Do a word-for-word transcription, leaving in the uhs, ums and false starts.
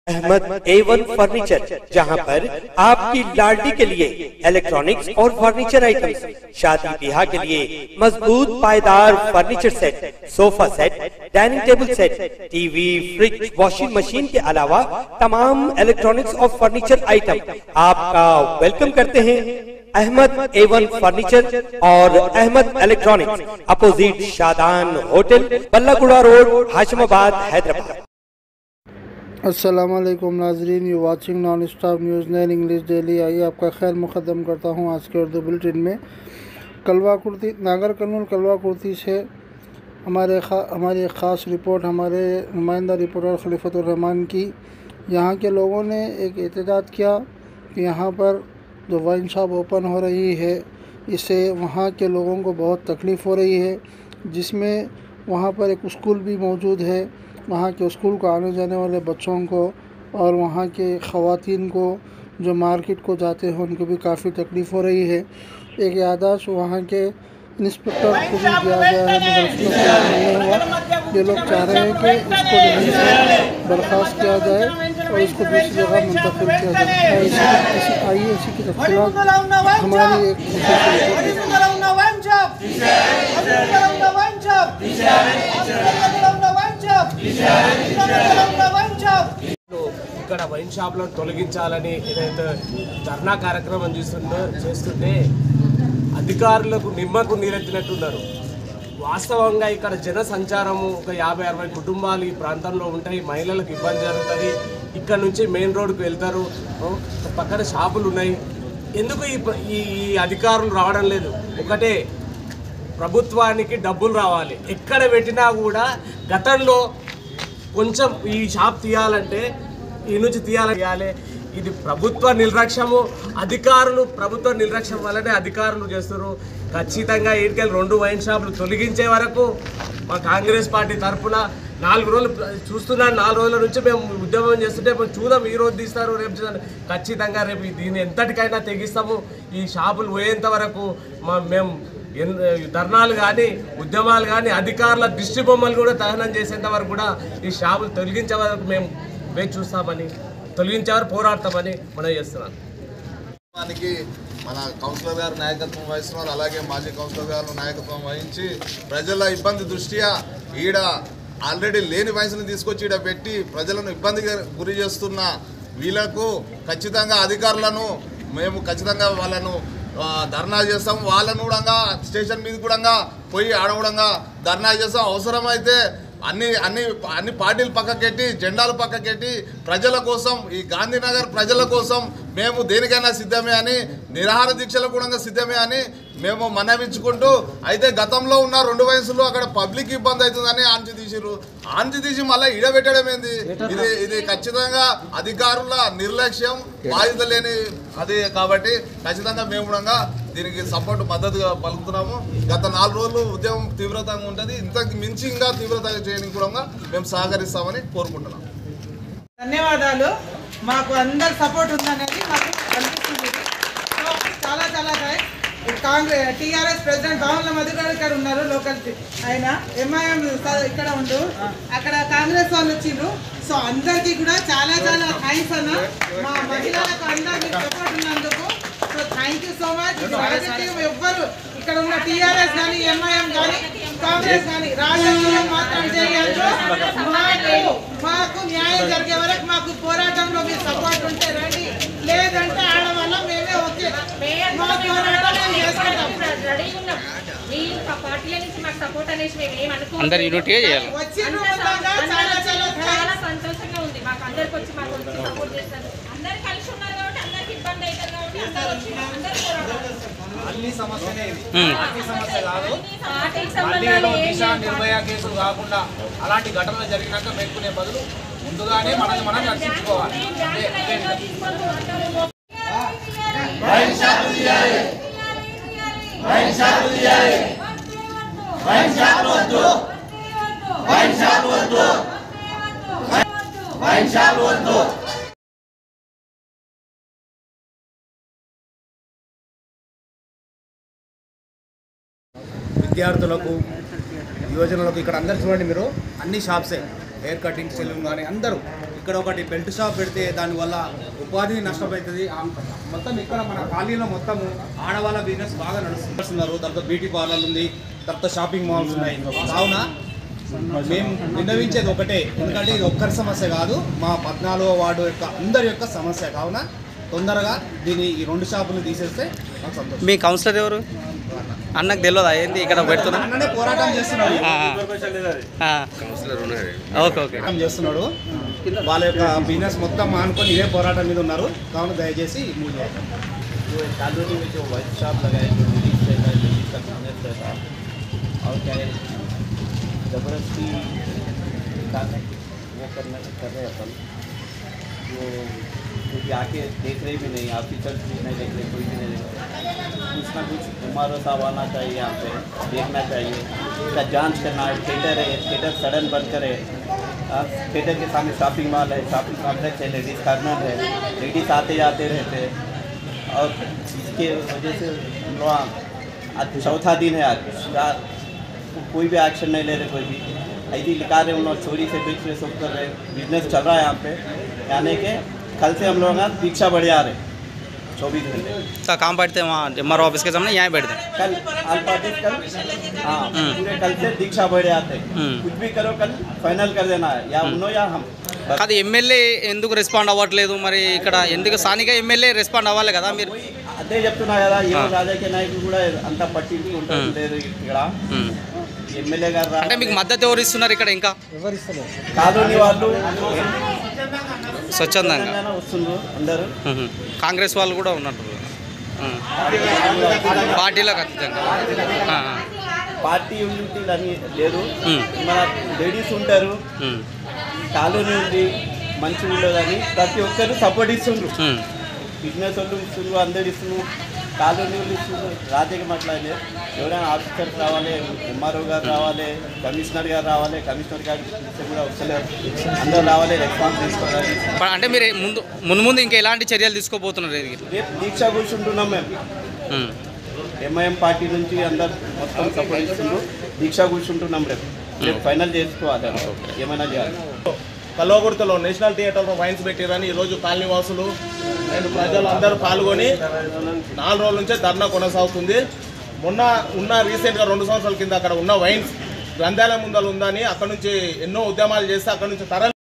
अहमद ए one furniture, जहां पर आपकी लाडली के लिए इलेक्ट्रॉनिक्स और फर्नीचर आइटम्स, शादी ब्याह के लिए मजबूत पायदार furniture set, sofa set, dining table set, TV, fridge, washing machine के अलावा तमाम इलेक्ट्रॉनिक्स और फर्नीचर आइटम आपका वेलकम करते हैं। अहमद ए वन फर्नीचर और Ahmed electronics, opposite Shadan hotel, Ballaguda road, Hashimabad, Hyderabad. अस्सलाम वालेकुम नाजरीन, you watching non stop news nine English daily. आइए आपका खैर मुक़द्दम करता हूँ आज के उर्दू बुलेटिन में। कलवा कुर्ती, नागर कर्नूल कलवा कुर्ती से हमारे खा, हमारी एक ख़ास रिपोर्ट हमारे नुमाइंदा रिपोर्टर खलीफतुर रहमान की। यहाँ के लोगों ने एक एहतजाज किया कि यहाँ पर जो वाइन शॉप ओपन हो रही है, इससे वहाँ के लोगों को बहुत तकलीफ़ हो रही है, जिसमें वहाँ पर एक स्कूल भी मौजूद है। वहाँ के स्कूल को आने जाने वाले बच्चों को और वहाँ के ख़वातीन को जो मार्केट को जाते हैं उनको भी काफ़ी तकलीफ़ हो रही है। एक यादाश वहाँ के इंस्पेक्टर को भी दिया गया है, मगर उसको नहीं हुआ। ये लोग चाह रहे हैं कि इसको जल्दी से बर्खास्त किया जाए और इसको दूसरी जगह मुंतकिल किया जाए। इसी आइए इसी की तफसीलात हमारी एक ఇక్కడ వైన్ షాప్లను తొలగించాలని ఏదైతే ధర్నా కార్యక్రమం చేస్తుందో చేస్తుంటే అధికారులకు నిమ్మకు నీరెత్తినట్టున్నారు. వాస్తవంగా ఇక్కడ జన సంచారము ఒక యాభై అరవై కుటుంబాలు ఈ ప్రాంతంలో ఉంటాయి. మహిళలకు ఇబ్బంది జరుగుతుంది. ఇక్కడ నుంచి మెయిన్ రోడ్డుకు వెళ్తారు, పక్కన షాపులు ఉన్నాయి. ఎందుకు ఈ ఈ అధికారులు రావడం లేదు? ఒకటే, ప్రభుత్వానికి డబ్బులు రావాలి. ఎక్కడ పెట్టినా కూడా గతంలో కొంచెం ఈ షాప్ తీయాలంటే ఈ నుంచి తీయాలి తీయాలి ఇది ప్రభుత్వ నిర్లక్ష్యము. అధికారులు ప్రభుత్వ నిర్లక్ష్యం వల్లనే అధికారులు చేస్తారు. ఖచ్చితంగా ఈడికెళ్ళి రెండు వైన్ షాపులు తొలగించే వరకు మా కాంగ్రెస్ పార్టీ తరఫున నాలుగు రోజులు చూస్తున్నాను. నాలుగు రోజుల నుంచి మేము ఉద్యమం చేస్తుంటే మేము చూద్దాం, ఈ రోజు తీస్తారు రేపు చూద్దాం. ఖచ్చితంగా రేపు దీన్ని ఎంతటికైనా తెగిస్తాము. ఈ షాపులు పోయేంత వరకు మా మేము ధర్నాలు కానీ ఉద్యమాలు కానీ అధికారుల దిష్టి బొమ్మలు కూడా దహనం చేసేంత వరకు కూడా ఈ షాపులు తొలగించే వరకు మేము వేచి చూస్తామని, తొలగించే వరకు పోరాడతామని మనం చేస్తున్నాం. మన కౌన్సిలర్ గారు నాయకత్వం వహిస్తున్నారు, అలాగే మాజీ కౌన్సిలర్ గారు నాయకత్వం వహించి ప్రజల ఇబ్బంది దృష్ట్యా ఈడ ఆల్రెడీ లేని వయసును తీసుకొచ్చి ఈడ పెట్టి ప్రజలను ఇబ్బందికి గురి చేస్తున్న వీళ్ళకు ఖచ్చితంగా అధికారులను మేము ఖచ్చితంగా వాళ్ళను ధర్నా చేస్తాం. వాళ్ళను కూడా స్టేషన్ మీద కూడా పోయి ఆడ కూడా ధర్నా చేస్తాం. అవసరమైతే అన్ని అన్ని అన్ని పార్టీలు పక్కకెట్టి జెండాలు పక్కకెట్టి ప్రజల కోసం, ఈ గాంధీనగర్ ప్రజల కోసం మేము దేనికైనా సిద్ధమే అని, నిరాహార దీక్షలకు కూడా సిద్ధమే అని మేము మనవించుకుంటూ, అయితే గతంలో ఉన్న రెండు వయసులో అక్కడ పబ్లిక్ ఇబ్బంది అవుతుందని ఆంచి తీసిరు. ఆంచి తీసి మళ్ళీ ఇడబెట్టడం ఏంది? ఇది ఇది ఖచ్చితంగా అధికారుల నిర్లక్ష్యం, బాధ్యత లేని అది. కాబట్టి ఖచ్చితంగా మేము కూడా దీనికి సపోర్ట్ మద్దతుగా పలుకుతున్నాము. గత నాలుగు రోజులు ఉద్యమం తీవ్రతంగా ఉంటుంది, ఇంతకు మించి ఇంకా తీవ్రతగా చేయడానికి కూడా మేము సహకరిస్తామని కోరుకుంటున్నాం. ధన్యవాదాలు. మాకు అందరు సపోర్ట్ ఉందనేది మాకు కనిపిస్తుంది. చాలా చాలా కాంగ్రెస్ టీఆర్ఎస్ ప్రెసిడెంట్ భావన్ల మధుకర్ గారు ఉన్నారు, లోకల్ ఆయన ఎంఐఎం ఇక్కడ ఉండు, అక్కడ కాంగ్రెస్ వాళ్ళు వచ్చిండ్రు. సో అందరికీ కూడా చాలా చాలా థ్యాంక్స్ అన్న. మా మహిళలకు అందరికీ సపోర్ట్ ఉన్నందుకు so thank you so much. రాజకీయం ఎవ్వరు ఇక్కడ ఉన్న టీఆర్ఎస్ కానీ ఎంఐఎం కానీ కాంగ్రెస్ కానీ రాజకీయం మాత్రం చేయొచ్చు. మాకు మాకు న్యాయం జరిగే వరకు మాకు పోరాటంలో మీరు సపోర్ట్ ఉంటే రండి, లేదంటే ఆడవాళ్ళ మేమే ఓకే మా పోరాటం మేము చేసుకుంటాం. అందరు యూనిటీగా చేయాలి. చాలా సంతోషంగా ఉంది మాకు. అందరికి వచ్చి మాకు వచ్చి సపోర్ట్ చేస్తారు. అందరు కలిసి ఉన్నారు కాబట్టి అందరికి ఇబ్బంది అవుతారు కాబట్టి అందరూ వచ్చి అందరూ అన్ని సమస్యనే ఇది, పార్టీ సమస్య కాదు. మళ్ళీ దిశ నిర్భయ కేసులు కాకుండా అలాంటి ఘటనలు జరిగినాక మెక్కునే బదులు ముందుగానే మనల్ని మనం రక్షించుకోవాలి. విద్యార్థులకు, యువజనులకు ఇక్కడ అందరు చూడండి, మీరు అన్ని షాప్సే హెయిర్ కటింగ్ సెలూన్ కానీ అందరూ ఇక్కడ ఒకటి బెల్ట్ షాప్ పెడితే దానివల్ల ఉపాధి నష్టపోతుంది. మొత్తం ఇక్కడ మన ఖాళీలో మొత్తం ఆడవాళ్ళ బిజినెస్ బాగా నడుస్తున్నారు. తర్వాత బ్యూటీ పార్లర్ ఉంది, తర్వాత షాపింగ్ మాల్స్ ఉన్నాయి. కావున మేము విన్నవించేది ఒకటే, ఎందుకంటే ఇది ఒక్కరి సమస్య కాదు, మా పద్నాలుగో వార్డు యొక్క అందరి యొక్క సమస్య. కావున తొందరగా దీన్ని ఈ రెండు షాపులు తీసేస్తే నాకు సంతోషం. మీ కౌన్సిలర్ ఎవరు అన్నకు తెలియదా ఏంది ఇక్కడ పెడుతున్నా? అన్ననే పోరాటం చేస్తున్నాడు, ఓకే ఓకే చేస్తున్నాడు. వాళ్ళ యొక్క బిజినెస్ మొత్తం మానుకొని ఇదే పోరాటం మీద ఉన్నారు. కావున దయచేసి మూవ్ చేయాలి. कालोनी में जो वाइन शॉप लगाए जो लेडीज रहता है, लेडीज का बिजनेस रहता है और क्या है ज़बरदस्ती निकालने वो करना कर रहे अपन वो क्योंकि आके देख रहे भी नहीं, ऑफिसर्स भी नहीं देख रहे, कोई भी नहीं देख रहे। कुछ ना कुछ एम आर ओ साहब आना चाहिए यहाँ पे, देखना चाहिए, इसका जांच करना है। थिएटर है, थिएटर सडन बंद करे। थिएटर के सामने शॉपिंग मॉल है, शॉपिंग कॉम्प्लेक्स है, लेडीज़ कॉर्नर है, लेडीज़ आते जाते रहते हैं और इसके वजह से हम लोग आज चौथा दिन है, आज कोई भी एक्शन नहीं ले रहे, कोई भी ऐसी लिखा रहे, उन लोग चोरी से बेच रहे, सब कर रहे, बिजनेस चल रहा है यहाँ पे। यानी कि कल से हम लोग ना दीक्षा बढ़िया रहे चौबीस घंटे का काम बैठते हैं वहाँ एम आर ऑफिस के सामने, यहाँ बैठते हैं कल ऑल पार्टी कल हाँ पूरे कल से दीक्षा बढ़िया आते, कुछ भी करो कल फाइनल कर देना है, या उन्हों या हम। అది ఎమ్మెల్యే ఎందుకు రెస్పాండ్ అవ్వట్లేదు మరి? ఇక్కడ ఎందుకు స్థానిక ఎమ్మెల్యే రెస్పాండ్ అవ్వాలి కదా మీరు? అదే చెప్తున్నా కదా, ఏ రాజకీయ నాయకులు కూడా అంత పట్టించుకుంటారు లేదు ఇక్కడ. ఎమ్మెల్యే గారు అంటే మీకు మద్దతు ఎవరు ఇస్తున్నారు ఇక్కడ? ఇంకా కాలనీ వాళ్ళు స్వచ్ఛందంగా వస్తున్నారు అందరూ, కాంగ్రెస్ వాళ్ళు కూడా ఉన్నట్టు పార్టీలకు అతీతంగా పార్టీ యూనిటీ అని లేదు, మన లేడీస్ ఉంటారు, కాలనీ ఉంది, మంచి ఉండదని ప్రతి ఒక్కరు సపోర్ట్ ఇస్తుండ్రు. బిజినెస్ వాళ్ళు ఇస్తుండ్రు, అందరు ఇస్తున్నారు, కాలనీ వాళ్ళు ఇస్తున్నారు. రాజకీయం అట్లాగే ఎవరైనా ఆఫీసర్స్ రావాలి, ఎంఆర్ఓ గారు రావాలి, కమిషనర్ గారు రావాలి, కమిషనర్ గారు కూడా వస్తలేరు, అందరూ రావాలి, రెస్పాన్స్ తీసుకోవాలి. అంటే మీరు ముందు ముందు ముందు ఇంకా ఎలాంటి చర్యలు తీసుకోబోతున్నారు? రేపు దీక్ష కూర్చుంటున్నాం మేము, ఎంఐఎం పార్టీ నుంచి అందరు మొత్తం సపోర్ట్ ఇస్తున్నారు, దీక్ష కూర్చుంటున్నాం. రేపు రేపు ఫైనల్ చేసుకోవాలి, ఏమైనా చేయాలి. కల్వకుర్తిలో నేషనల్ థియేటర్లో వైన్స్ పెట్టారని ఈరోజు కాలనీ వాసులు అండ్ ప్రజలు అందరూ పాల్గొని నాలుగు రోజుల నుంచే ధర్నా కొనసాగుతుంది. మొన్న ఉన్న రీసెంట్గా రెండు సంవత్సరాల కింద అక్కడ ఉన్న వైన్స్ గ్రంథాలయం ముందర ఉందని అక్కడ నుంచి ఎన్నో ఉద్యమాలు చేస్తే అక్కడ నుంచి తరలి